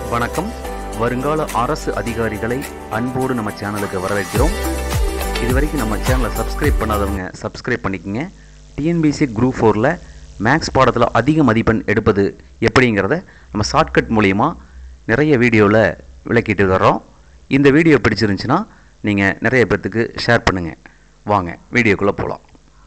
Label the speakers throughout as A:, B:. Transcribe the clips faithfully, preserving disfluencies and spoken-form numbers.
A: வணக்கம். வருங்கால அரசு அதிகாரிகளை அன்போடு நம்ம சேனலுக்கு வரவேற்கிறோம். இதுவரைக்கும் நம்ம சேனலை சப்ஸ்கிரைப் பண்ணாதவங்க சப்ஸ்கிரைப் பண்ணிக்கோங்க. டிஎன்பிஎஸ்சி குரூப் ஃபோரில் மேக்ஸ் பாடத்தில் அதிக மதிப்பெண் எடுப்பது எப்படிங்கிறத நம்ம ஷார்ட்கட் மூலிமா நிறைய வீடியோவில் விளக்கிட்டு வர்றோம். இந்த வீடியோ பிடிச்சிருந்துச்சுன்னா நீங்கள் நிறைய பேர்த்துக்கு ஷேர் பண்ணுங்கள். வாங்க வீடியோக்குள்ளே போகலாம்.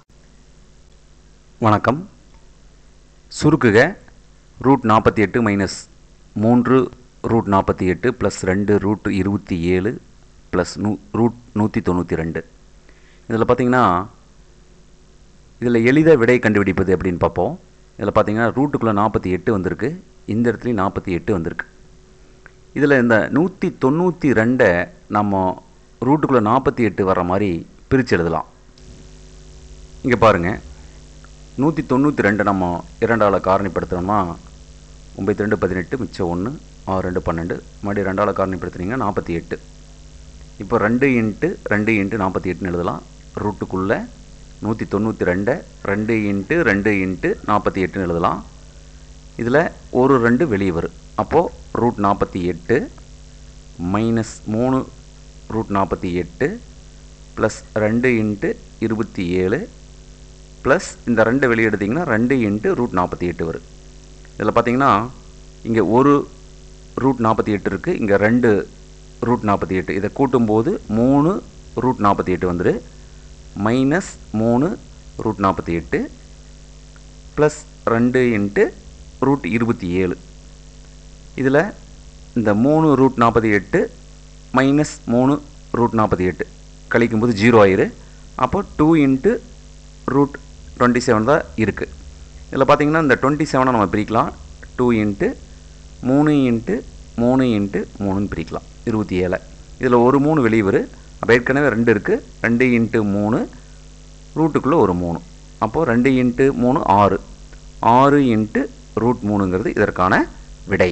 A: வணக்கம். சுருக்குக ரூட் நாற்பத்தி எட்டு மைனஸ் மூன்று ரூட் நாற்பத்தி எட்டு ப்ளஸ் ரெண்டு ரூட் இருபத்தி ஏழு ப்ளஸ் நூ ரூட் நூற்றி தொண்ணூற்றி ரெண்டு. இதில் பார்த்திங்கன்னா இதில் எளிதாக விடை கண்டுபிடிப்பது அப்படின்னு பார்ப்போம். இதில் பார்த்திங்கன்னா ரூட்டுக்குள்ளே நாற்பத்தி எட்டு வந்திருக்கு, இந்த இடத்துலையும் நாற்பத்தி எட்டு வந்திருக்கு. இதில் இந்த நூற்றி தொண்ணூற்றி ரெண்டை நம்ம ரூட்டுக்குள்ளே நாற்பத்தி எட்டு வர்ற மாதிரி பிரித்து எழுதலாம். இங்கே பாருங்கள், நூற்றி தொண்ணூற்றி ரெண்டு நம்ம இரண்டால் காரணிப்படுத்தினோம்னா ஒம்பத்தி ரெண்டு பதினெட்டு மிச்சம் ஒன்று ஆறு ரெண்டு பன்னெண்டு மறுபடியும் ரெண்டால் காரணிப்படுத்தினீங்கன்னா நாற்பத்தி எட்டு. இப்போ ரெண்டு இன்ட்டு ரெண்டு இன்ட்டு நாற்பத்தி எட்டுன்னு எழுதலாம். ரூட்டுக்குள்ளே நூற்றி தொண்ணூற்றி ரெண்டை ரெண்டு இன்ட்டு ரெண்டு இன்ட்டு நாற்பத்தி எட்டுன்னு எழுதலாம். இதில் ஒரு ரெண்டு வெளியே வரும். அப்போது ரூட் நாற்பத்தி எட்டு மைனஸ் மூணு ரூட் நாற்பத்தி எட்டு ப்ளஸ் ரெண்டு இன்ட்டு இருபத்தி ஏழு ப்ளஸ் இந்த ரெண்டு வெளியே எடுத்திங்கன்னா ரெண்டு இன்ட்டு ரூட் நாற்பத்தி எட்டு வரும். இதில் பார்த்திங்கன்னா இங்கே ஒரு ரூட் நாற்பத்தி எட்டு இருக்குது, இங்கே ரெண்டு ரூட் நாற்பத்தி எட்டு. இதை கூட்டும்போது மூணு ரூட் நாற்பத்தி எட்டு வந்துடு மைனஸ் மூணு ரூட் நாற்பத்தி எட்டு ப்ளஸ் ரெண்டு இன்ட்டு ரூட் இருபத்தி ஏழு. இதில் இந்த மூணு ரூட் நாற்பத்தி எட்டு மைனஸ் மூணு ரூட் நாற்பத்தி எட்டு கழிக்கும்போது ஜீரோ ஆயிரு. அப்போ two into root twenty seven தான் இருக்குது. இதில் பார்த்திங்கன்னா இந்த டுவெண்ட்டி செவனை நம்ம பிரிக்கலாம். டூ இன்ட்டு மூணு இன்ட்டு மூணு இன்ட்டு மூணுன்னு பிரிக்கலாம் இருபத்தி ஏழை. இதில் ஒரு மூணு வெளியே வரும். அப்போ ஏற்கனவே ரெண்டு இருக்குது, ரெண்டு இன்ட்டு மூணு ரூட்டுக்குள்ளே ஒரு மூணு. அப்போது ரெண்டு இன்ட்டு மூணு ஆறு, ஆறு இன்ட்டு ரூட் மூணுங்கிறது இதற்கான விடை.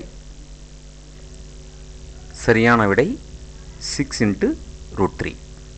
A: சரியான விடை சிக்ஸ் இன்ட்டு ரூட் த்ரீ.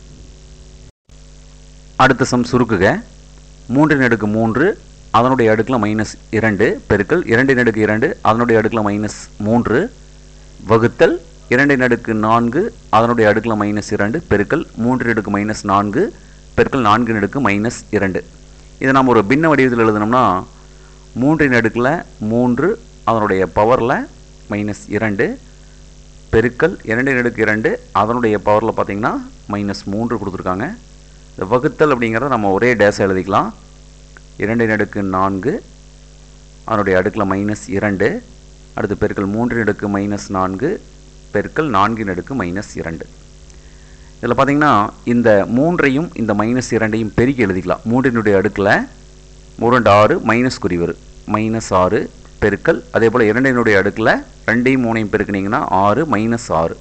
A: அடுத்த சம் சுருக்குக மூன்றின் அடுக்கு மூன்று அதனுடைய அடுக்கில் மைனஸ் இரண்டு பெருக்கல் இரண்டின் அடுக்கு இரண்டு அதனுடைய அடுக்கில் மைனஸ் மூன்று வகுத்தல் இரண்டின் அடுக்கு நான்கு அதனுடைய அடுக்கில் மைனஸ் இரண்டு பெருக்கல் மூன்றின் அடுக்கு மைனஸ் நான்கு பெருக்கல் நான்கின் அடுக்கு மைனஸ் இரண்டு. இதை நம்ம ஒரு பின்ன வடிவத்தில் எழுதினோம்னா மூன்றின் அடுக்கில் மூன்று அதனுடைய பவரில் மைனஸ் இரண்டு பெருக்கல் இரண்டின் அடுக்கு இரண்டு அதனுடைய பவரில் பார்த்திங்கன்னா மைனஸ் மூன்று கொடுத்துருக்காங்க. இந்த வகுத்தல் அப்படிங்கிறத நம்ம ஒரே டேஸை எழுதிக்கலாம். இரண்டின் அடுக்கு நான்கு அதனுடைய அடுக்கில் மைனஸ் இரண்டு அடுத்து பெருக்கல் மூன்றின் அடுக்கு மைனஸ் நான்கு பெருக்கல் நான்கின் அடுக்கு மைனஸ் இரண்டு. இதில் பார்த்திங்கன்னா இந்த மூன்றையும் இந்த மைனஸ் இரண்டையும் பெருக்கி எழுதிக்கலாம். மூன்றினுடைய அடுக்கில் மூன்று ஆறு மைனஸ் குறி வரும் மைனஸ் ஆறு பெருக்கல் அதே போல் இரண்டினுடைய அடுக்கில் ரெண்டையும் மூணையும் பெருக்கினீங்கன்னா ஆறு மைனஸ் ஆறு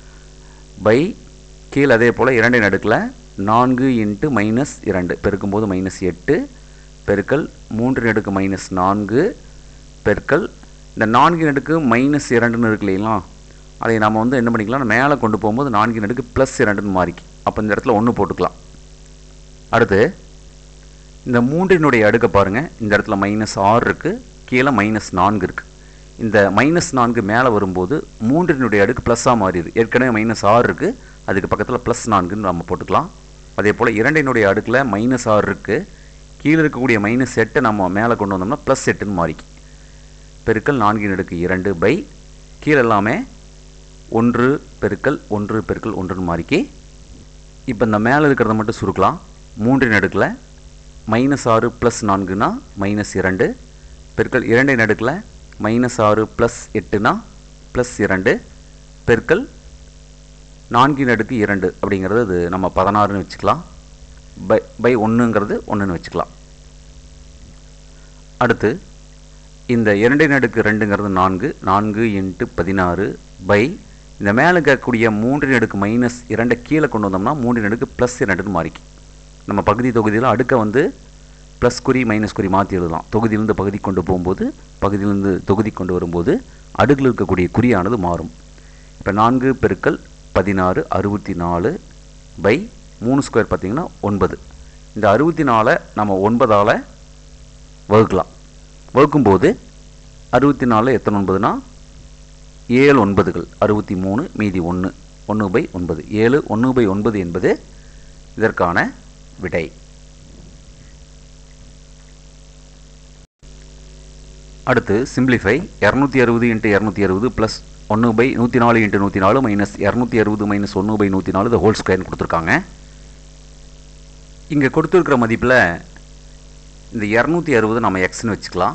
A: பை கீழே அதே போல் இரண்டின் அடுக்கில் நான்கு இன்ட்டு மைனஸ் இரண்டு பெருக்கும்போது மைனஸ் எட்டு பெருக்கல் மூன்றின் அடுக்கு மைனஸ் நான்கு பெருக்கல் இந்த நான்கின் அடுக்கு மைனஸ் இரண்டுன்னு இருக்கு இல்லைங்களா, அதை நம்ம வந்து என்ன பண்ணிக்கலாம், மேலே கொண்டு போகும்போது நான்கின் அடுக்கு ப்ளஸ் இரண்டுன்னு மாறிக்கி. அப்போ இந்த இடத்துல ஒன்று போட்டுக்கலாம். அடுத்து இந்த மூன்றினுடைய அடுக்கை பாருங்கள், இந்த இடத்துல மைனஸ் ஆறு இருக்குது, கீழே மைனஸ் நான்கு இருக்குது. இந்த மைனஸ் நான்கு மேலே வரும்போது மூன்றினுடைய அடுக்கு ப்ளஸ்ஸாக மாறிடுது. ஏற்கனவே மைனஸ் ஆறு இருக்குது, அதுக்கு பக்கத்தில் ப்ளஸ் நான்குன்னு நம்ம போட்டுக்கலாம். அதே போல் இரண்டினுடைய அடுக்கில் மைனஸ் ஆறு இருக்குது, கீழே இருக்கக்கூடிய மைனஸ் எட்டை நம்ம மேலே கொண்டு வந்தோம்னா ப்ளஸ் எட்டுன்னு மாறிக்கி. பெருக்கல் நான்கின் அடுக்கு இரண்டு பை கீழே எல்லாமே ஒன்று பெருக்கல் ஒன்று பெருக்கல் ஒன்றுன்னு மாறிக்கி. இப்போ இந்த மேலே இருக்கிறத மட்டும் சுருக்கலாம். மூன்றின் அடுக்கில் மைனஸ் ஆறு ப்ளஸ் நான்குனா மைனஸ் இரண்டு பெருக்கல் இரண்டின் அடுக்கில் மைனஸ் ஆறு ப்ளஸ் எட்டுனா ப்ளஸ் இரண்டு பெருக்கல் நான்கின் அடுக்கு இரண்டு அப்படிங்கிறது அது நம்ம பதினாறுன்னு வச்சுக்கலாம். பை பை ஒன்றுங்கிறது ஒன்றுன்னு வச்சுக்கலாம். அடுத்து இந்த இரண்டின் அடுக்கு ரெண்டுங்கிறது நான்கு, நான்கு இன்ட்டு பதினாறு பை இந்த மேலே இருக்கக்கூடிய மூன்றின் அடுக்கு மைனஸ் இரண்டை கீழே கொண்டு வந்தோம்னா மூன்றின் அடுக்கு ப்ளஸ் இரண்டுன்னு மாறிக்கி. நம்ம பகுதி தொகுதியில் அடுக்கை வந்து ப்ளஸ் குறி மைனஸ் குறி மாற்றி எழுதலாம். தொகுதியிலிருந்து பகுதி கொண்டு போகும்போது பகுதியிலிருந்து தொகுதி கொண்டு வரும்போது அடுக்கில் இருக்கக்கூடிய குறியானது மாறும். இப்போ நான்கு பெருக்கல் பதினாறு அறுபத்தி நாலு பை மூணு ஸ்கொயர் பார்த்திங்கன்னா ஒன்பது. இந்த அறுபத்தி நாலை நம்ம ஒன்பதால் வகுக்கலாம். வகுக்கும்போது அறுபத்தி நாலு எத்தனை ஒன்பதுனா ஏழு ஒன்பதுகள் அறுபத்தி மூணு மீதி ஒன்று ஒன்று பை ஒன்பது ஏழு ஒன்று பை ஒன்பது என்பது இதற்கான விடை. அடுத்து சிம்பிளிஃபை இரநூத்தி அறுபது இன்ட்டு இரநூத்தி அறுபது ப்ளஸ் ஒன்று பை நூற்றி நாலு இன்ட்டு நூற்றி நாலு மைனஸ் இரநூத்தி அறுபது மைனஸ் ஒன்று பை நூற்றி நாலு இந்த ஹோல் ஸ்கொயர்னு கொடுத்துருக்காங்க. இங்கே கொடுத்துருக்கிற மதிப்பில் இந்த இரநூத்தி அறுபது நம்ம எக்ஸ்ன்னு வச்சுக்கலாம்.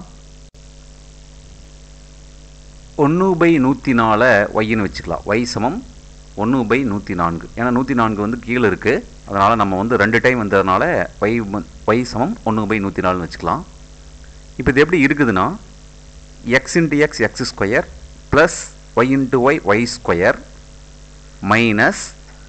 A: ஒன்று பை நூற்றி நாலை ஒய்ன்னு வச்சுக்கலாம். ஒய் சமம் ஒன்று பை நூற்றி நான்கு. ஏன்னா நூற்றி நான்கு வந்து கீழே இருக்குது, அதனால் நம்ம வந்து ரெண்டு டைம் வந்ததுனால ஒய் ஒய் சமம் ஒன்று பை நூற்றி நாலுன்னு வச்சுக்கலாம். இப்போ இது எப்படி இருக்குதுன்னா X into X X square plus Y into Y Y square minus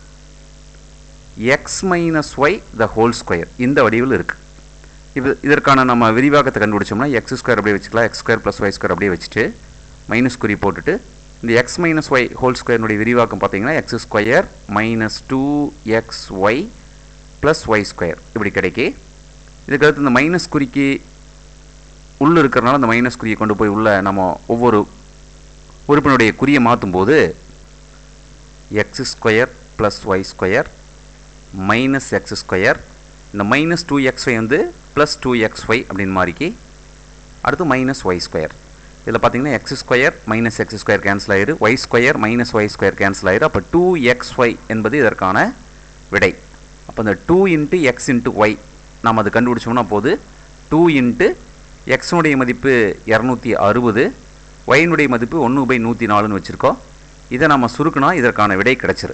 A: X minus Y the whole square இந்த வடிவில் இருக்குது. இப்போ இதற்கான நம்ம விரிவாக்கத்தை கண்டுபிடிச்சோம்னா எக்ஸ் ஸ்கொயர் அப்படியே வச்சுக்கலாம். X square plus Y square அப்படியே வச்சுட்டு மைனஸ் குறி போட்டுட்டு இந்த எக்ஸ் மைனஸ் ஒய் ஹோல் ஸ்கொயர்னுடைய விரிவாக்கம் பார்த்தீங்கன்னா X square minus two X Y plus Y square இப்படி கிடைக்கி. இதுக்கடுத்து இந்த மைனஸ் குறிக்கு உள்ளே இருக்கிறனால இந்த மைனஸ் குறியை கொண்டு போய் உள்ள நம்ம ஒவ்வொரு உறுப்பினுடைய குறியை மாற்றும் போது X square plus Y square minus X square இந்த மைனஸ் டூ எக்ஸ் ஒய் வந்து ப்ளஸ் டூ எக்ஸ் ஒய் அப்படின்னு மாறிக்கி அடுத்து மைனஸ் ஒய் ஸ்கொயர். இதில் பார்த்தீங்கன்னா X square minus X square cancel ஆயிரு, Y square minus Y square cancel ஆயிரு. அப்போ டூ எக்ஸ் ஒய் என்பது இதற்கான விடை. அப்போ இந்த two into X into Y நாம் அது கண்டுபிடிச்சோம்னா போது டூ இன்ட்டு எக்ஸுடைய மதிப்பு இரநூத்தி அறுபது, ஒயினுடைய மதிப்பு ஒன்று பை நூற்றி நாலுன்னு வச்சுருக்கோம். இதை நம்ம சுருக்கினா இதற்கான விடை கிடச்சிரு.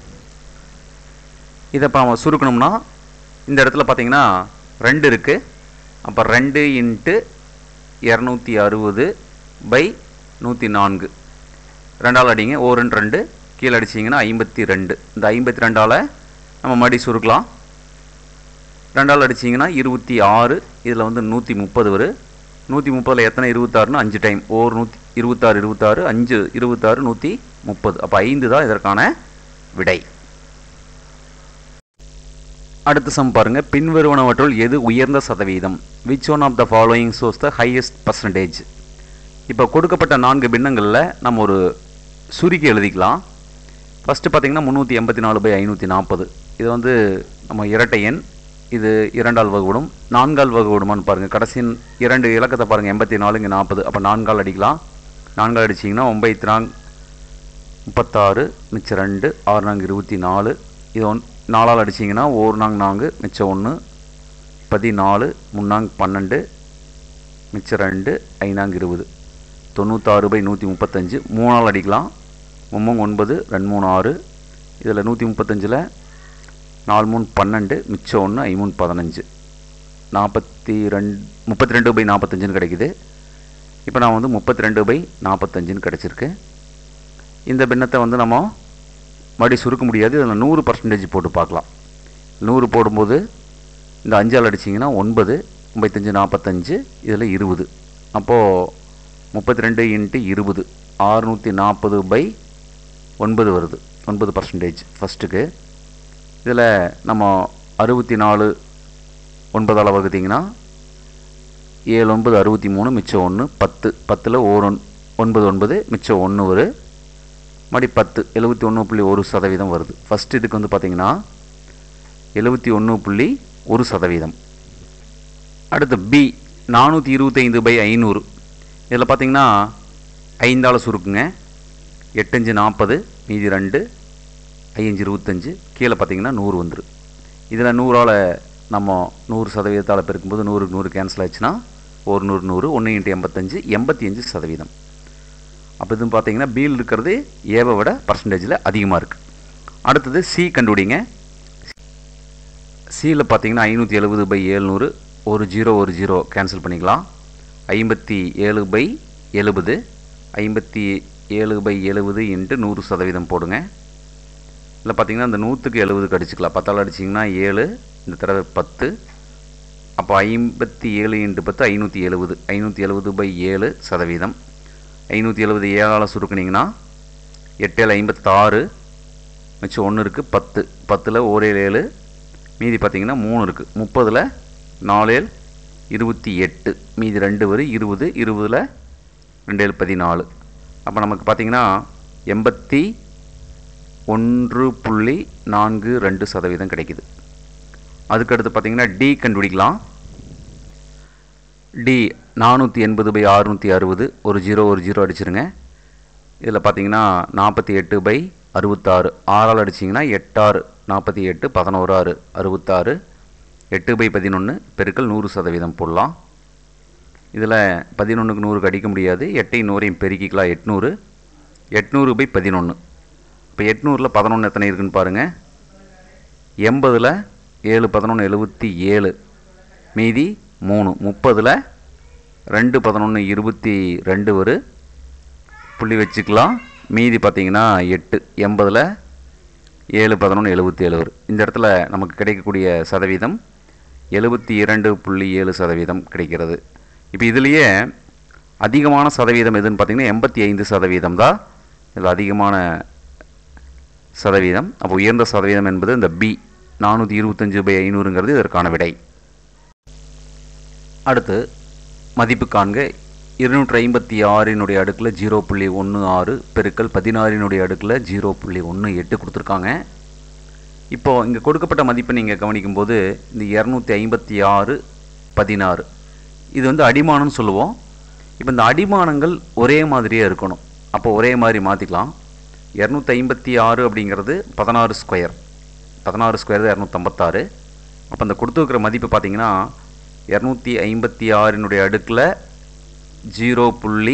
A: இதை இப்போ நம்ம சுருக்கணும்னா இந்த இடத்துல பார்த்தீங்கன்னா ரெண்டு இருக்குது. அப்போ ரெண்டு இன்ட்டு இரநூத்தி அறுபது பை நூற்றி நான்கு ரெண்டால் அடிங்க, ஓ ரெண்டு ரெண்டு கீழே அடிச்சிங்கன்னா ஐம்பத்தி ரெண்டு. இந்த ஐம்பத்தி ரெண்டால் நம்ம மடி சுருக்கலாம். ரெண்டால் அடிச்சிங்கன்னா இருபத்தி ஆறு, இதில் வந்து நூற்றி முப்பது வரும். நூற்றி முப்பதில் எத்தனை இருபத்தாறுன்னு அஞ்சு டைம், ஓர் நூற்றி இருபத்தாறு இருபத்தாறு அஞ்சு இருபத்தாறு நூற்றி முப்பது. அப்போ ஐந்து தான் இதற்கான விடை. அடுத்த சம் பாருங்கள். பின்வருவனவற்றுள் எது உயர்ந்த சதவீதம்? Which one of the following shows the highest percentage? இப்போ கொடுக்கப்பட்ட நான்கு பின்னங்களில் நம்ம ஒரு சுருக்கி எழுதிக்கலாம். ஃபஸ்ட்டு பார்த்திங்கன்னா முந்நூற்றி எண்பத்தி நாலு பை ஐநூற்றி நாற்பது. இது வந்து நம்ம இரட்டை எண், இது இரண்டால் வகுவிடும். நான்கால் வகுவிடுமான்னு பாருங்கள். கடைசி இரண்டு இலக்கத்தை பாருங்கள், எண்பத்தி நாலு இங்கே நாற்பது. அப்போ நான்கால் அடிக்கலாம். நான்கால் அடிச்சிங்கன்னா ஒம்பத்தி நான்கு முப்பத்தாறு மிச்சம் ரெண்டு, ஆறு நான்கு இருபத்தி நாலு. இது ஒன் நாலால் அடிச்சிங்கன்னா ஒரு நாங்க நான்கு மிச்சம் ஒன்று பதினாலு, முன்னாங்க பன்னெண்டு மிச்சம் ரெண்டு, ஐநாங்க இருபது. தொண்ணூத்தாறு பை நூற்றி முப்பத்தஞ்சு. மூணால் அடிக்கலாம். மும்மூங்க ஒன்பது, ரெண்டு மூணு ஆறு. இதில் நூற்றி முப்பத்தஞ்சில் நாலு மூணு பன்னெண்டு மிச்சம் ஒன்று, ஐமூணு பதினஞ்சு. நாற்பத்தி ரெண்டு முப்பத்தி ரெண்டு பை நாற்பத்தஞ்சுன்னு கிடைக்குது. இப்போ நான் வந்து முப்பத்தி ரெண்டு பை நாற்பத்தஞ்சுன்னு கிடச்சிருக்கு. இந்த பின்னத்தை வந்து நம்ம மறுபடி சுருக்க முடியாது. இதில் நூறு பர்சன்டேஜ் போட்டு பார்க்கலாம். நூறு போடும்போது இந்த அஞ்சால் அடிச்சிங்கன்னா ஒன்பது, ஒம்பத்தஞ்சு நாற்பத்தஞ்சு, இதில் இருபது. அப்போது முப்பத்தி ரெண்டு இன்ட்டு இருபது அறுநூற்றி நாற்பது பை ஒன்பது வருது, ஒன்பது பர்சன்டேஜ் ஃபஸ்ட்டுக்கு. இதில் நம்ம அறுபத்தி நாலு ஒன்பதால் வகுத்திங்கன்னா ஏழு ஒன்பது அறுபத்தி மூணு மிச்சம் ஒன்று, பத்து. பத்தில் ஓர் ஒன்பது ஒன்பது மிச்சம் ஒன்று வரும். மறுபடி பத்து, எழுபத்தி ஒன்று புள்ளி ஒரு சதவீதம் வருது. ஃபஸ்ட் இதுக்கு வந்து பார்த்திங்கன்னா எழுபத்தி ஒன்று புள்ளி ஒரு சதவீதம். அடுத்து பி நானூற்றி இருபத்தைந்து பை ஐநூறு. இதில் பார்த்திங்கன்னா ஐந்தால் சுருக்குங்க. எட்டஞ்சு நாற்பது மீதி ரெண்டு, ஐயஞ்சு இருபத்தஞ்சு. கீழே பார்த்திங்கன்னா நூறு வந்துடும். இதில் நூறால் நம்ம நூறு சதவீதத்தால் பெருக்கும்போது நூறுக்கு நூறு கேன்சல் ஆச்சுன்னா ஒரு நூறு நூறு, ஒன்று இன்ட்டு எண்பத்தஞ்சு, எண்பத்தி அஞ்சு சதவீதம். அப்போ இதுன்னு பார்த்தீங்கன்னா பியில் இருக்கிறது ஏவை விட பர்சன்டேஜில் அதிகமாக இருக்குது. அடுத்தது சி கண்டுபிடிங்க. சியில் பார்த்தீங்கன்னா ஐநூற்றி எழுபது பை ஏழ்நூறு, ஒரு ஜீரோ ஒரு ஜீரோ கேன்சல் பண்ணிக்கலாம். ஐம்பத்தி ஏழு பை எழுபது, ஐம்பத்தி ஏழு பை எழுபது இன்ட்டு நூறு சதவீதம் போடுங்க. இல்லை பார்த்தீங்கன்னா இந்த நூற்றுக்கு எழுபதுக்கு அடிச்சுக்கலாம். பத்தால் அடிச்சிங்கன்னா ஏழு, இந்த தடவை பத்து. அப்போ ஐம்பத்தி ஏழு இன்ட்டு பத்து ஐநூற்றி எழுபது, ஐநூற்றி எழுபது பை ஏழு சதவீதம். ஐநூற்றி எழுபது ஏழால் சுருக்குனிங்கன்னா எட்டேழு ஐம்பத்தாறு மிச்சம் ஒன்று இருக்குது, பத்து. பத்தில் ஓரேழு ஏழு, மீதி பார்த்திங்கன்னா மூணு இருக்குது. முப்பதில் நாலேழு இருபத்தி எட்டு, மீதி ரெண்டு வரும் இருபது. இருபதில் ரெண்டு ஏழு பதினாலு. அப்போ நமக்கு பார்த்திங்கன்னா எண்பத்தி ஒன்று புள்ளி நான்கு ரெண்டு சதவீதம் கிடைக்குது. அதுக்கடுத்து பார்த்திங்கன்னா டி கண்டுபிடிக்கலாம். டி நானூற்றி எண்பது பை அறுநூற்றி அறுபது, ஒரு ஜீரோ ஒரு ஜீரோ அடிச்சிருங்க. இதில் பார்த்திங்கன்னா நாற்பத்தி எட்டு பை அறுபத்தாறு, ஆறால் அடிச்சிங்கன்னா எட்டாறு நாற்பத்தி எட்டு, பதினோரு ஆறு அறுபத்தாறு, எட்டு பை பதினொன்று பெருக்கல் நூறு சதவீதம் போடலாம். இதில் பதினொன்றுக்கு நூறுக்கு அடிக்க முடியாது, எட்டையும் நூறையும் பெருக்கிக்கலாம். எட்நூறு, எட்நூறு பை பதினொன்று. இப்போ எட்நூறில் பதினொன்று எத்தனை இருக்குன்னு பாருங்கள். எண்பதில் ஏழு பதினொன்று எழுபத்தி ஏழு, மீதி மூணு. முப்பதில் ரெண்டு பதினொன்று இருபத்தி ரெண்டு ஒரு புள்ளி வச்சுக்கலாம். மீதி பார்த்திங்கன்னா எட்டு. எண்பதில் ஏழு பதினொன்று எழுபத்தி ஏழு ஒரு. இந்த இடத்துல நமக்கு கிடைக்கக்கூடிய சதவீதம் எழுபத்தி இரண்டு புள்ளி ஏழு சதவீதம் கிடைக்கிறது. இப்போ இதுலேயே அதிகமான சதவீதம் எதுன்னு பார்த்திங்கன்னா எண்பத்தி ஐந்து சதவீதம் தான் இதில் அதிகமான சதவீதம். அப்போ உயர்ந்த சதவீதம் என்பது இந்த பி நானூற்றி இருபத்தஞ்சு பை ஐநூறுங்கிறது இதற்கான விடை. அடுத்து மதிப்பு காண்க. இருநூற்றி ஐம்பத்தி ஆறினுடைய அடுக்கில் ஜீரோ புள்ளி ஒன்று ஆறு பெருக்கல் பதினாறினுடைய அடுக்கில் ஜீரோ புள்ளி ஒன்று எட்டு கொடுத்துருக்காங்க. இப்போது இங்கே கொடுக்கப்பட்ட மதிப்பை நீங்கள் கவனிக்கும்போது இந்த இரநூத்தி ஐம்பத்தி ஆறு பதினாறு இது வந்து அடிமானம்னு சொல்லுவோம். இப்போ இந்த அடிமானங்கள் ஒரே மாதிரியே இருக்கணும். அப்போ ஒரே மாதிரி மாற்றிக்கலாம். இரநூத்தி ஐம்பத்தி ஆறு அப்படிங்கிறது பதினாறு ஸ்கொயர், பதினாறு ஸ்கொயர் தான் இரநூத்தம்பத்தாறு. அப்போ அந்த கொடுத்துருக்கிற மதிப்பு பார்த்திங்கன்னா இரநூத்தி ஐம்பத்தி ஆறினுடைய அடுக்கில் ஜீரோ புள்ளி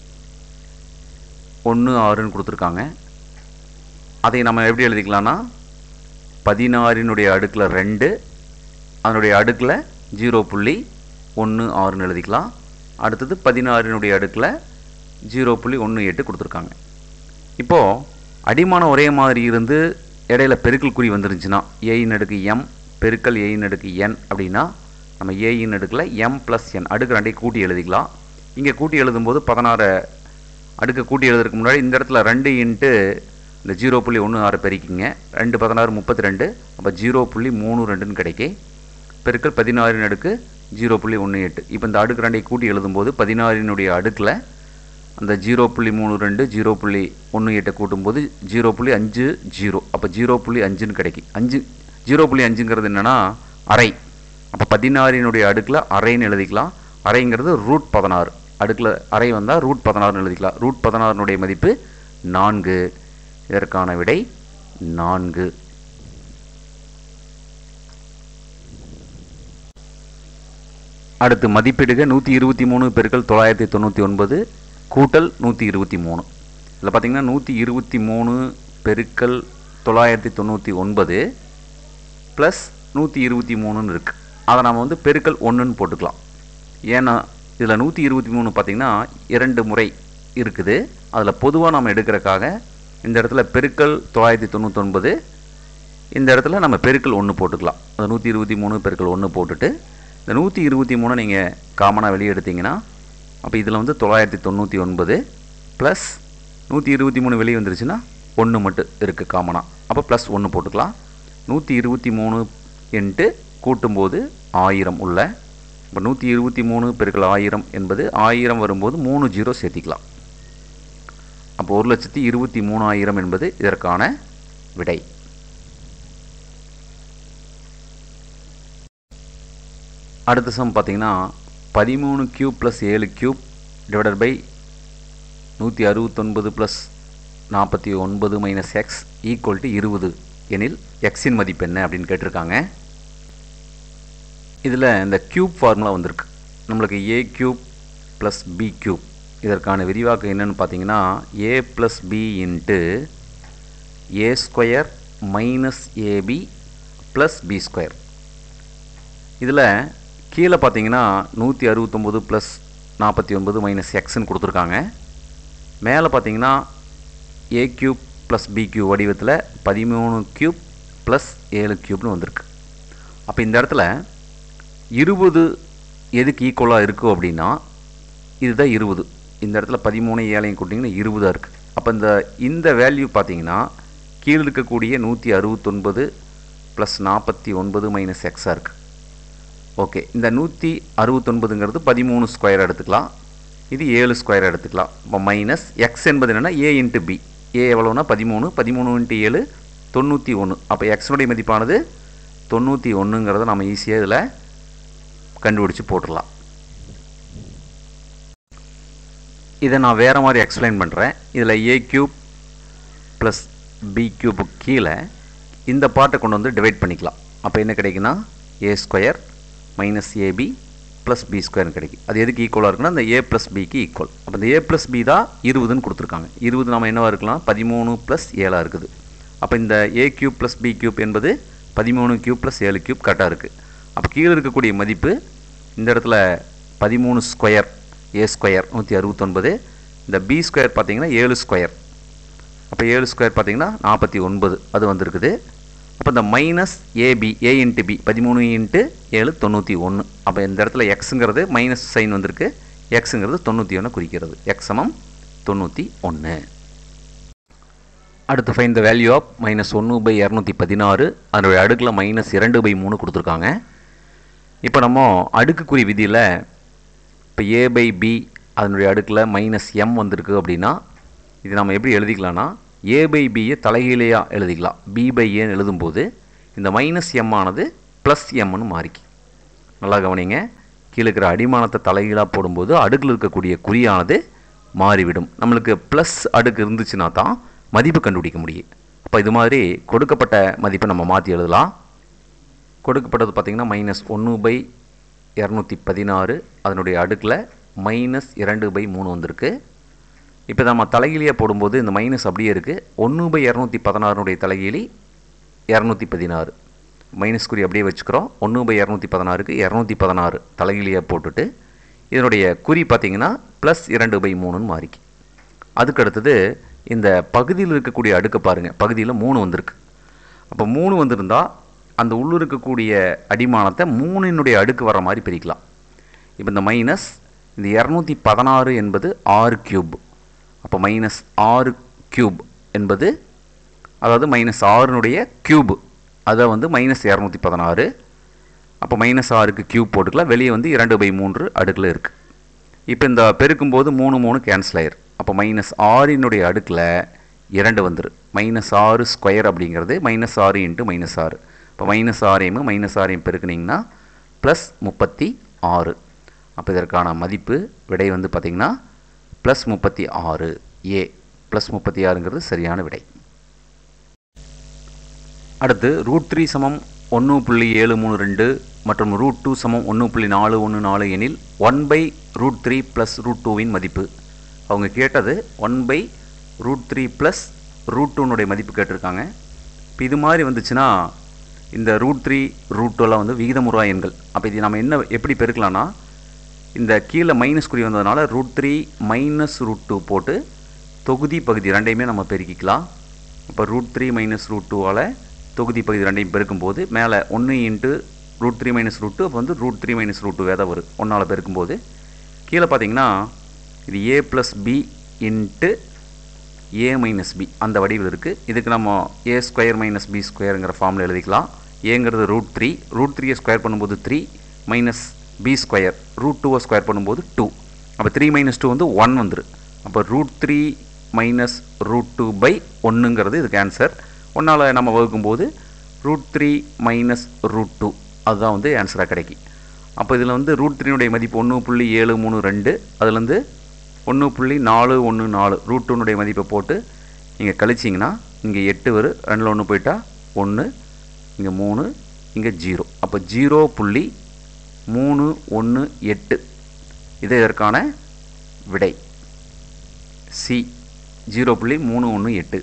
A: ஒன்று ஆறுன்னு கொடுத்துருக்காங்க. அதை நம்ம எப்படி எழுதிக்கலாம்னா பதினாறினுடைய அடுக்கில் ரெண்டு, அதனுடைய அடுக்கில் ஜீரோ புள்ளி ஒன்று ஆறுன்னு எழுதிக்கலாம். அடுத்தது பதினாறினுடைய அடுக்கில் ஜீரோ புள்ளி ஒன்று எட்டு கொடுத்துருக்காங்க. இப்போது அடிமானம் ஒரே மாதிரி இருந்து இடையில பெருக்கல் குறி வந்துருந்துச்சுன்னா ஏயின் அடுக்கு எம் பெருக்கல் ஏயின் அடுக்கு என் அப்படின்னா நம்ம ஏயின் அடுக்கில் எம் ப்ளஸ் என் அடுக்கு ரெண்டையும் கூட்டி எழுதிக்கலாம். இங்கே கூட்டி எழுதும்போது பதினாறு அடுக்கு கூட்டி எழுதுறதுக்கு முன்னாடி இந்த இடத்துல ரெண்டு இன்ட்டு இந்த ஜீரோ புள்ளி ஒன்று ஆறு பெருக்கிங்க. ரெண்டு பதினாறு முப்பத்தி ரெண்டு, அப்போ ஜீரோ புள்ளி மூணு ரெண்டுன்னு கிடைக்கி பெருக்கல் பதினாறின் அடுக்கு ஜீரோ புள்ளி ஒன்று எட்டு. இப்போ இந்த அடுக்கு ரெண்டையும் கூட்டி எழுதும்போது பதினாறினுடைய அடுக்கில் அந்த ஜீரோ புள்ளி மூணு ரெண்டு ஜீரோ புள்ளி ஒன்று எட்டை கூட்டும்போது ஜீரோ புள்ளி அஞ்சு ஜீரோ, அப்போ ஜீரோ புள்ளி அஞ்சுன்னு கிடைக்கி. அஞ்சு ஜீரோ புள்ளி அஞ்சுங்கிறது என்னென்னா அரை. அப்போ பதினாறினுடைய அடுக்கில் அரைன்னு எழுதிக்கலாம். அரைங்கிறது ரூட் பதினாறு, அடுக்கில் அரை வந்தால் ரூட் பதினாறுன்னு எழுதிக்கலாம். ரூட் பதினாறுனுடைய மதிப்பு நான்கு. இதற்கான விடை நான்கு. அடுத்து மதிப்பீடுக நூற்றி இருபத்தி மூணு பெருக்கல் தொள்ளாயிரத்தி தொண்ணூற்றி ஒன்பது கூட்டல் நூற்றி இருபத்தி மூணு. இதில் பார்த்திங்கன்னா நூற்றி இருபத்தி மூணு பெருக்கல் தொள்ளாயிரத்தி தொண்ணூற்றி ஒன்பது ப்ளஸ் நூற்றி இருபத்தி மூணுன்னு இருக்குது. அதை நம்ம வந்து பெருக்கல் ஒன்றுன்னு போட்டுக்கலாம். ஏன்னா இதில் நூற்றி இருபத்தி மூணு பார்த்திங்கன்னா இரண்டு முறை இருக்குது. அதில் பொதுவாக நம்ம எடுக்கிறக்காக இந்த இடத்துல பெருக்கல் தொள்ளாயிரத்தி தொண்ணூற்றொன்பது, இந்த இடத்துல நம்ம பெருக்கல் ஒன்று போட்டுக்கலாம். அந்த நூற்றி இருபத்தி மூணு பெருக்கல் ஒன்று போட்டுட்டு இந்த நூற்றி இருபத்தி மூணு நீங்கள் காமனாக வெளியே எடுத்திங்கன்னா அப்போ இதில் வந்து தொள்ளாயிரத்தி தொண்ணூற்றி ஒன்பது ப்ளஸ் நூற்றி இருபத்தி மூணு வெளியே வந்துருச்சுன்னா ஒன்று மட்டும் இருக்குது காமனாக, அப்போ ப்ளஸ் ஒன்று போட்டுக்கலாம். நூற்றி இருபத்தி மூணு என்ட்டு கூட்டும்போது ஆயிரம் உள்ள. இப்போ நூற்றி இருபத்தி மூணு பெருக்கல் ஆயிரம் என்பது ஆயிரம் வரும்போது மூணு ஜீரோ சேர்த்திக்கலாம். அப்போ ஒரு லட்சத்தி இருபத்தி மூணாயிரம் என்பது இதற்கான விடை. அடுத்த சம் பார்த்திங்கன்னா பதிமூணு கியூப் ப்ளஸ் ஏழு கியூப் டிவைடட் பை நூற்றி அறுபத்தொன்பது ப்ளஸ் நாற்பத்தி ஒன்பது மைனஸ் எக்ஸ் ஈக்குவல் டு இருபது எனில் எக்ஸின் மதிப்பு என்ன அப்படின்னு கேட்டிருக்காங்க. இதில் இந்த கியூப் ஃபார்முலா வந்திருக்கு. நம்மளுக்கு A cube plus B cube இதற்கான விரிவாக்கம் என்னென்னு பார்த்தீங்கன்னா A plus B into A square minus AB plus B square. இதில் கீழே பார்த்தீங்கன்னா நூற்றி அறுபத்தொம்போது ப்ளஸ் நாற்பத்தி ஒன்பது மைனஸ் எக்ஸ்ன்னு கொடுத்துருக்காங்க. மேலே பார்த்தீங்கன்னா A cube plus B cube வடிவத்தில் பதிமூணு கியூப் ப்ளஸ் ஏழு கியூப்னு வந்திருக்கு. அப்போ இந்த இடத்துல இருபது எதுக்கு ஈக்குவலாக இருக்கும் அப்படின்னா இதுதான் இருபது. இந்த இடத்துல பதிமூணு ஏழையும் கூட்டிங்கன்னா இருபதாக இருக்குது. அப்போ இந்த இந்த வேல்யூ பார்த்தீங்கன்னா கீழே இருக்கக்கூடிய நூற்றி அறுபத்தொன்பது ப்ளஸ் நாற்பத்தி ஒன்பது மைனஸ் எக்ஸாக இருக்குது. ஓகே, இந்த நூற்றி அறுபத்தொன்பதுங்கிறது பதிமூணு ஸ்கொயர் எடுத்துக்கலாம். இது ஏழு ஸ்கொயர் எடுத்துக்கலாம். இப்போ மைனஸ் எக்ஸ் என்பது என்னென்னா ஏ இன்ட்டு பி. ஏ எவ்வளோனா பதிமூணு, பதிமூணு இன்ட்டு ஏழு தொண்ணூற்றி ஒன்று. அப்போ எக்ஸனுடைய மதிப்பானது தொண்ணூற்றி ஒன்றுங்கிறத நம்ம ஈஸியாக இதில் கண்டுபிடிச்சி போட்டுடலாம். இதை நான் வேறு மாதிரி எக்ஸ்பிளைன் பண்ணுறேன். இதில் ஏ க்யூப் ப்ளஸ் பி க்யூபுக்கு கீழே இந்த பார்ட்டை கொண்டு வந்து டிவைட் பண்ணிக்கலாம். அப்போ என்ன கிடைக்குன்னா A square minus AB plus B ஸ்கொயர்னு கிடைக்கும். அது எதுக்கு ஈக்குவலாக இருக்குன்னா இந்த ஏ ப்ளஸ் பிக்கு ஈக்குவல். அப்போ இந்த ஏ ப்ளஸ் பி தான் இருபதுன்னு கொடுத்துருக்காங்க. இருபது நம்ம என்னவாக இருக்கலாம், பதிமூணு ப்ளஸ் ஏழாக இருக்குது. அப்போ இந்த A cube plus B cube என்பது பதிமூணு க்யூப் ப்ளஸ் ஏழு க்யூப் கரெக்டாக இருக்குது. அப்போ கீழே இருக்கக்கூடிய மதிப்பு இந்த இடத்துல பதிமூணு ஸ்கொயர் ஏ ஸ்கொயர் நூற்றி அறுபத்தொன்பது. இந்த பி ஸ்கொயர் பார்த்திங்கன்னா ஏழு ஸ்கொயர். அப்போ ஏழு ஸ்கொயர் பார்த்திங்கன்னா நாற்பத்தி ஒன்பது அது வந்திருக்குது. அப்போ இந்த minus AB A into B பதிமூணு இன்ட்டு ஏழு தொண்ணூற்றி ஒன்று. அப்போ இந்த இடத்துல எக்ஸுங்கிறது மைனஸ் சைன் வந்திருக்கு. எக்ஸுங்கிறது தொண்ணூற்றி ஒன்று குறிக்கிறது. எக்ஸ் சமம் தொண்ணூற்றி ஒன்று. அடுத்து find the value of minus ஒன்று பை இரநூத்தி பதினாறு. அதனுடைய அடுக்கில் மைனஸ் இரண்டு பை மூணு கொடுத்துருக்காங்க. இப்போ நம்ம அடுக்குக்குறி விதியில் இப்போ ஏ பை பி அதனுடைய அடுக்கில் மைனஸ் எம் வந்திருக்கு அப்படின்னா இது நம்ம எப்படி எழுதிக்கலாம்னா ஏ பை பியை தலைகீழையாக எழுதிக்கலாம். பி பை ஏன்னு எழுதும்போது இந்த மைனஸ் எம் ஆனது ப்ளஸ் எம்னு மாறிக்கி. நல்லா கவனிங்க, கீழே இருக்கிற அடிமானத்தை தலைகீழாக போடும்போது அடுக்கில் இருக்கக்கூடிய குறியானது மாறிவிடும். நம்மளுக்கு ப்ளஸ் அடுக்கு இருந்துச்சுன்னா தான் மதிப்பு கண்டுபிடிக்க முடியும். அப்போ இது மாதிரி கொடுக்கப்பட்ட மதிப்பை நம்ம மாற்றி எழுதலாம். கொடுக்கப்பட்டது பார்த்திங்கன்னா மைனஸ் ஒன்று பை இரநூத்தி பதினாறு அதனுடைய அடுக்கில் மைனஸ் இரண்டு பை மூணு வந்திருக்கு. இப்போ நம்ம தலைகீழியாக போடும்போது இந்த மைனஸ் அப்படியே இருக்குது. ஒன்று பை இரநூத்தி பதினாறுனுடைய தலைகீழி இரநூத்தி பதினாறு மைனஸ் குறி அப்படியே வச்சுக்கிறோம். ஒன்று பை இரநூத்தி பதினாறுக்கு இரநூத்தி பதினாறு தலைகீழியாக போட்டுட்டு இதனுடைய குறி பார்த்திங்கன்னா ப்ளஸ் இரண்டு பை மூணுன்னு மாறிக்கு. அதுக்கு அடுத்தது இந்த பகுதியில் இருக்கக்கூடிய அடுக்கை பாருங்கள், பகுதியில் மூணு வந்திருக்கு. அப்போ மூணு வந்திருந்தால் அந்த உள்ளு இருக்கக்கூடிய அடிமானத்தை மூணினுடைய அடுக்கு வர மாதிரி பிரிக்கலாம். இப்போ இந்த மைனஸ் இந்த இரநூத்தி பதினாறு என்பது ஆறு க்யூப். அப்போ மைனஸ் ஆறு க்யூப் என்பது அதாவது மைனஸ் ஆறுனுடைய க்யூப் அதை வந்து மைனஸ் இரநூத்தி பதினாறு. அப்போ மைனஸ் ஆறுக்கு க்யூப் போட்டுக்கலாம். வெளியே வந்து இரண்டு பை மூன்று அடுக்கில் இருக்குது. இப்போ இந்த பெருக்கும்போது மூணு மூணு கேன்சல் ஆயிரு. அப்போ மைனஸ் ஆறினுடைய அடுக்கில் இரண்டு வந்துரு. மைனஸ் ஆறு ஸ்கொயர் அப்படிங்கிறது மைனஸ் ஆறு இன்ட்டு மைனஸ் ஆறு. இப்போ மைனஸ் ஆறையும் மைனஸ் ஆறையும் பெருக்குனிங்கன்னா ப்ளஸ் முப்பத்தி ஆறு. அப்போ இதற்கான மதிப்பு விடை வந்து பார்த்திங்கன்னா ப்ளஸ் முப்பத்தி ஆறு. ஏ ப்ளஸ் முப்பத்தி ஆறுங்கிறது சரியான விடை. அடுத்து ரூட் த்ரீ சமம் ஒன்று புள்ளி ஏழு மூணு ரெண்டு மற்றும் ரூட் டூ சமம் ஒன்று புள்ளி நாலு ஒன்று நாலு எனில் one by root three plus root டூவின் மதிப்பு. அவங்க கேட்டது one by root three plus root டூனுடைய மதிப்பு கேட்டிருக்காங்க. இப்போ இது மாதிரி வந்துச்சுன்னா இந்த ரூட் த்ரீ ரூட் டூலாம் வந்து விகிதமுறா எண்கள். அப்போ இது நம்ம என்ன எப்படி பெருக்கலாம்னா இந்த கீழே மைனஸ் குறி வந்ததுனால root three minus root two போட்டு தொகுதி பகுதி ரெண்டையுமே நம்ம பெருக்கிக்கலாம். இப்போ ரூட் த்ரீ மைனஸ் ரூட் டூவால் தொகுதி பகுதி ரெண்டையும் பெருக்கும்போது மேலே ஒன்று into root three minus root two அப்போ வந்து root three minus root two வேத வரும். ஒன்றால் பெருக்கும்போது கீழே பார்த்தீங்கன்னா இது A plus B into A minus B அந்த வடிவில் இருக்குது. இதுக்கு நம்ம ஏ ஸ்கொயர் மைனஸ் பி ஸ்கொயருங்கிற ஃபார்மில் எழுதிக்கலாம். ஏங்கிறது ரூட் த்ரீ, ரூட் த்ரீயை ஸ்கொயர் பண்ணும்போது three minus B square root டூவை ஸ்கொயர் பண்ணும்போது டூ. அப்போ த்ரீ மைனஸ் டூ வந்து ஒன் வந்துரு. அப்போ root three minus root two by ஒன்றுங்கிறது இதுக்கு ஆன்சர். ஒன்றால் நம்ம வகுக்கும்போது root three minus root two அதுதான் வந்து ஆன்சராக கிடைக்கும். அப்போ இதில் வந்து ரூட் த்ரீனுடைய மதிப்பு ஒன்று புள்ளி ஏழு மூணு ரெண்டு அதுலேருந்து ஒன்று புள்ளி நாலு ஒன்று நாலு ரூட் டூனுடைய மதிப்பை போட்டு இங்கே கழிச்சிங்கன்னா இங்கே எட்டு வரும். ரெண்டில் ஒன்று போயிட்டா ஒன்று, இங்கே மூணு, இங்கே ஜீரோ. அப்போ ஜீரோ புள்ளி மூணு ஒன்று எட்டு இது இதற்கான விடை. சி ஜீரோ புள்ளி மூணு ஒன்று எட்டு.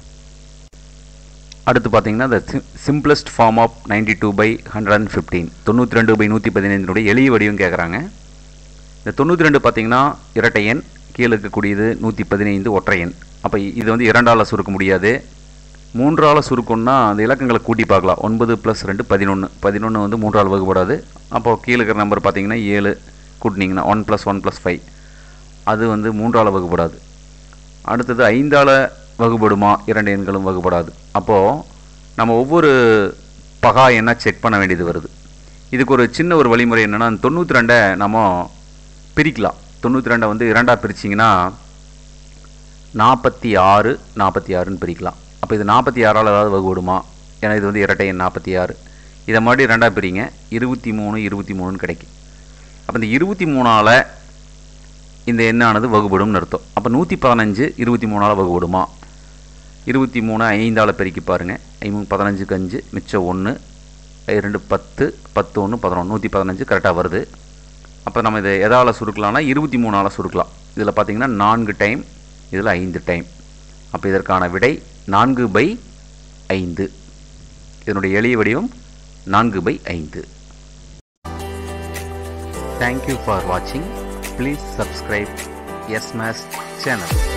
A: அடுத்து பார்த்தீங்கன்னா the simplest form of ninety two by hundred and fifteen தொண்ணூற்றி ரெண்டு பை நூற்றி பதினைந்தினுடைய எளிய வடிவம் கேட்குறாங்க. இந்த தொண்ணூற்றி ரெண்டு பார்த்திங்கன்னா இரட்டை எண், கீழே இருக்கக்கூடியது நூற்றி பதினைந்து ஒற்றை எண். அப்போ இது வந்து இரண்டால் சுருக்க முடியாது. மூன்றால் சுருக்கணும்னா அந்த இலக்கங்களை கூட்டி பார்க்கலாம். ஒன்பது ப்ளஸ் ரெண்டு பதினொன்று, பதினொன்று வந்து மூன்றால் வகுப்படாது. அப்போது கீழே இருக்கிற நம்பர் பார்த்திங்கன்னா ஏழு கூட்டினீங்கன்னா one plus one plus five அது வந்து மூன்றால் வகுப்படாது. அடுத்தது ஐந்தால் வகுப்படுமா? இரண்டு எண்களும் வகுப்படாது. அப்போது நம்ம ஒவ்வொரு பகா எண்ணாக செக் பண்ண வேண்டியது வருது. இதுக்கு ஒரு சின்ன ஒரு வழிமுறை என்னென்னா தொண்ணூற்றி ரெண்டை நம்ம பிரிக்கலாம். தொண்ணூற்றி ரெண்டை வந்து இரண்டாக பிரிச்சிங்கன்னா நாற்பத்தி ஆறு நாற்பத்தி ஆறுன்னு பிரிக்கலாம். அப்போ இது நாற்பத்தி ஆறால் ஏதாவது வகுபடுமா? ஏன்னா இது வந்து இரட்டை எண் நாற்பத்தி ஆறு. இதை மறுபடியும் ரெண்டாக பிரிங்க, இருபத்தி மூணு இருபத்தி மூணுன்னு கிடைக்கும். அப்போ இந்த இருபத்தி மூணால் இந்த எண்ணானது வகுபடும்னு அர்த்தம். அப்போ நூற்றி பதினஞ்சு இருபத்தி மூணால் வகுபடுமா? இருபத்தி மூணு ஐந்தால் பெருக்கி பாருங்கள். ஐமூணு பதினஞ்சுக்கு அஞ்சு மிச்சம் ஒன்று, ரெண்டு பத்து, பத்து ஒன்று பதினொன்று, நூற்றி பதினஞ்சு கரெக்டாக வருது. அப்போ நம்ம இதை எதால் சுருக்கலாம்னா இருபத்தி மூணால் சுருக்கலாம். இதில் பார்த்திங்கன்னா நான்கு டைம், இதில் ஐந்து டைம். அப்போ இதற்கான விடை நான்கு பை ஐந்து. இதனுடைய எளிய வடிவம் நான்கு பை ஐந்து. தேங்க்யூ ஃபார் வாட்சிங். Please subscribe S maths channel.